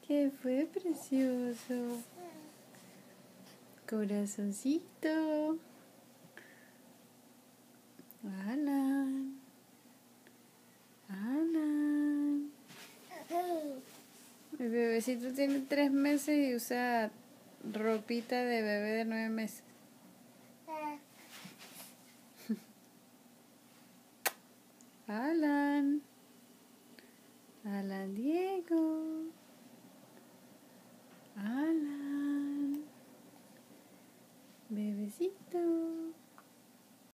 ¿Qué fue, precioso? Corazoncito. Alan. Alan. Mi bebecito tiene 3 meses y usa ropita de bebé de 9 meses. Alan. Alan Diego. Alan. Bebecito.